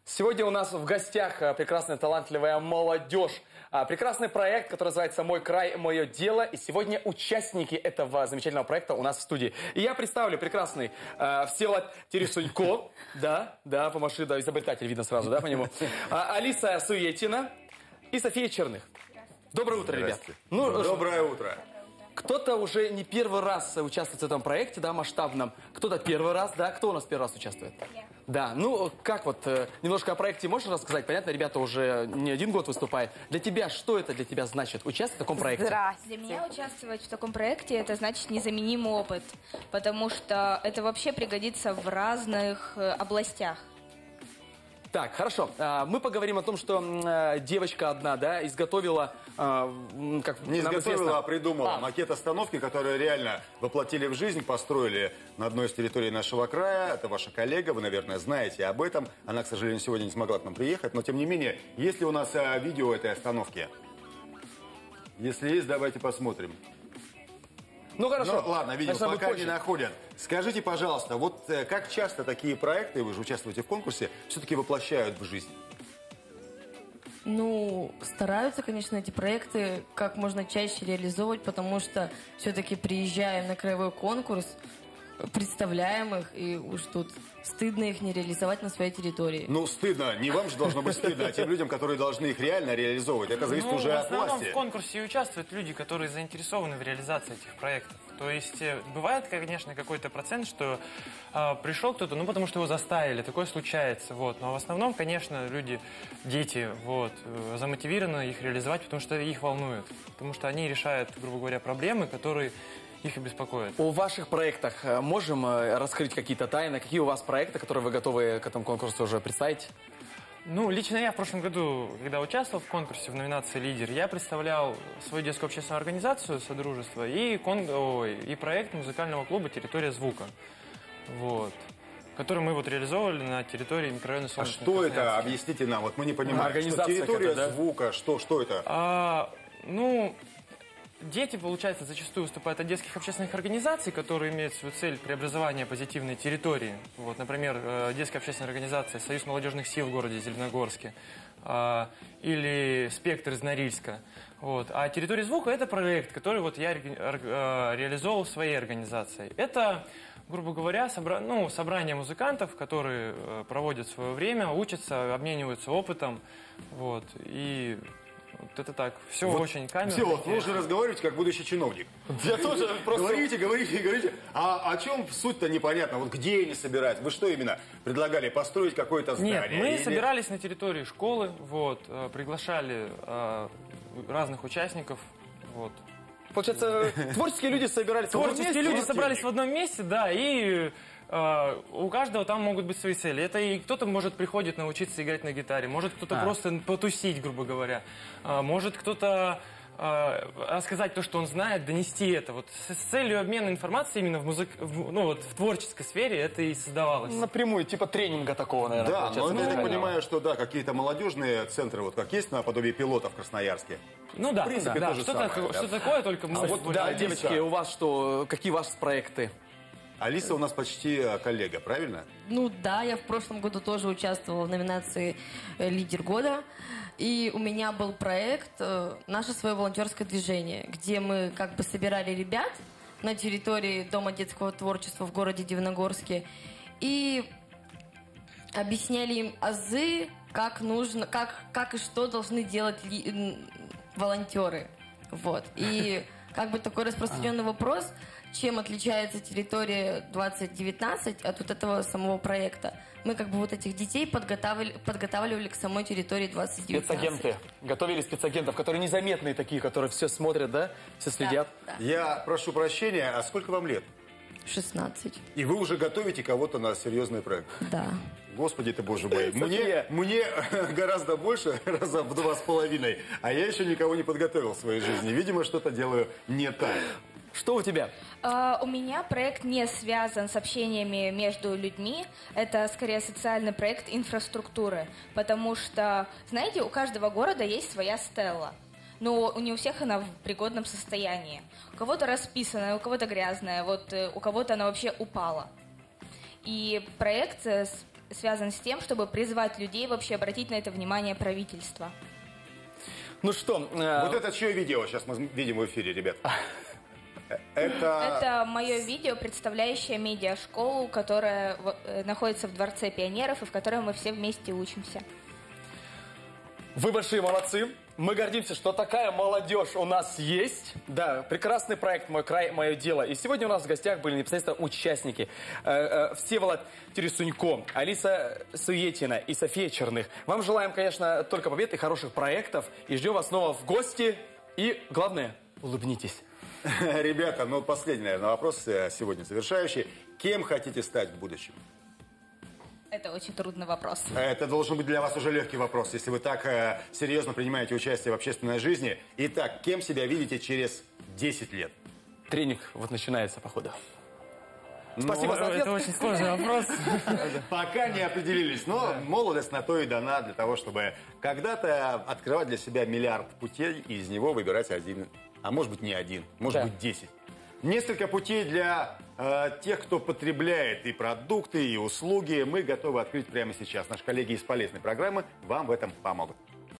Сегодня у нас в гостях прекрасная, талантливая молодежь. Прекрасный проект, который называется «Мой край, мое дело». И сегодня участники этого замечательного проекта у нас в студии. И я представлю прекрасный Всеволод Тересунько. Да, помаши, да, изобретатель видно сразу, да, по нему. Алиса Суетина и София Черных. Доброе утро, ребят. Доброе утро. Кто-то уже не первый раз участвует в этом проекте, да, масштабном. Кто-то первый раз, да. Кто у нас первый раз участвует? Я. Да, ну, как вот, немножко о проекте можешь рассказать? Понятно, ребята уже не один год выступают. Для тебя, что это для тебя значит, участвовать в таком проекте? Здравствуйте. Для меня участвовать в таком проекте, это значит незаменимый опыт. Потому что это вообще пригодится в разных областях. Так, хорошо. Мы поговорим о том, что девочка одна, да, изготовила, как не нам изготовила, известно, а придумала макет остановки, который реально воплотили в жизнь, построили на одной из территорий нашего края. Это ваша коллега, вы, наверное, знаете об этом. Она, к сожалению, сегодня не смогла к нам приехать, но, тем не менее, есть ли у нас видео этой остановки? Если есть, давайте посмотрим. Ну, хорошо. Ну, ладно, видимо, пока не находят. Скажите, пожалуйста, вот как часто такие проекты, вы же участвуете в конкурсе, все-таки воплощают в жизнь? Ну, стараются, конечно, эти проекты как можно чаще реализовывать, потому что все-таки приезжаем на краевой конкурс, представляем их, и уж тут стыдно их не реализовать на своей территории. Ну, стыдно. Не вам же должно быть стыдно, а тем людям, которые должны их реально реализовывать. Это зависит уже от власти. В основном в конкурсе участвуют люди, которые заинтересованы в реализации этих проектов. То есть бывает, конечно, какой-то процент, что пришел кто-то, ну, потому что его заставили, такое случается, вот. Но в основном, конечно, люди, дети, вот, замотивированы их реализовать, потому что их волнует. Потому что они решают, грубо говоря, проблемы, которые их и беспокоят. О ваших проектах можем раскрыть какие-то тайны? Какие у вас проекты, которые вы готовы к этому конкурсу уже представить? Ну, лично я в прошлом году, когда участвовал в конкурсе в номинации «Лидер», я представлял свою детскую общественную организацию «Содружество» и проект музыкального клуба «Территория звука», вот, который мы вот реализовывали на территории микрорайона Солнечный. А что это? Объясните нам, вот мы не понимаем. Организация территория звука, что это? Дети, получается, зачастую выступают от детских общественных организаций, которые имеют свою цель преобразования позитивной территории. Вот, например, детская общественная организация «Союз молодежных сил» в городе Зеленогорске или «Спектр» из Норильска. Вот. А «Территория звука» — это проект, который вот я реализовал своей организацией. Это, грубо говоря, собрание музыкантов, которые проводят свое время, учатся, обмениваются опытом. Вот, и... Вот это так. Все вот очень камерно. Все, вы уже разговариваете как будущий чиновник. Я тоже просто... Говорите. А о чем суть-то непонятно? Вот где они собираются? Вы что именно предлагали? Построить какое-то здание? Нет, мы собирались на территории школы, вот, приглашали разных участников, вот. Получается, творческие люди собирались в одном месте, да, и у каждого там могут быть свои цели. Это и кто-то, может, приходит научиться играть на гитаре, может кто-то просто потусить, грубо говоря, может кто-то рассказать то, что он знает, донести это. Вот с целью обмена информацией именно в творческой сфере это и создавалось. Напрямую, типа тренинга такого, наверное. Да, но я так понимаю, что да, какие-то молодежные центры, вот как есть наподобие пилота в Красноярске. Ну да, в принципе, то же самое, что такое, только да, девочки, у вас что, какие ваши проекты? Алиса у нас почти коллега, правильно? Ну да, я в прошлом году тоже участвовала в номинации «Лидер года». И у меня был проект «Наше свое волонтерское движение», где мы как бы собирали ребят на территории Дома детского творчества в городе Дивногорске и объясняли им азы, как нужно, как и что должны делать волонтеры. Вот. И как бы такой распространенный вопрос, чем отличается территория 2019 от вот этого самого проекта. Мы как бы вот этих детей подготавливали к самой территории 2019. Спецагенты. Готовили спецагентов, которые незаметные такие, которые все смотрят, да? Все следят. Да. Я прошу прощения, а сколько вам лет? 16. И вы уже готовите кого-то на серьезный проект? Да. Господи ты, боже мой. Мне гораздо больше, раза в 2,5, а я еще никого не подготовил в своей жизни. Видимо, что-то делаю не так. Что у тебя? У меня проект не связан с общениями между людьми. Это скорее социальный проект инфраструктуры. Потому что, знаете, у каждого города есть своя стелла. Но не у всех она в пригодном состоянии. У кого-то расписанная, у кого-то грязная, вот у кого-то она вообще упала. И проект связан с тем, чтобы призвать людей вообще обратить на это внимание правительства. Ну что... Вот это чье видео сейчас мы видим в эфире, ребят? Это мое видео, представляющее медиашколу, которая находится в Дворце пионеров и в которой мы все вместе учимся. Вы большие молодцы. Мы гордимся, что такая молодежь у нас есть. Да, прекрасный проект «Мой край, мое дело». И сегодня у нас в гостях были непосредственно участники. Всеволод Тересунько, Алиса Суетина и София Черных. Вам желаем, конечно, только побед и хороших проектов. И ждем вас снова в гости. И, главное, улыбнитесь. Ребята, ну последний, наверное, вопрос сегодня завершающий. Кем хотите стать в будущем? Это очень трудный вопрос. Это должен быть для вас уже легкий вопрос, если вы так серьезно принимаете участие в общественной жизни. Итак, кем себя видите через 10 лет? Тренинг вот начинается, походу. Спасибо за ответ. Это очень сложный вопрос. Пока не определились, но молодость на то и дана для того, чтобы когда-то открывать для себя миллиард путей и из него выбирать один, а может быть не один, может быть 10. Несколько путей для тех, кто потребляет и продукты, и услуги, мы готовы открыть прямо сейчас. Наши коллеги из полезной программы вам в этом помогут.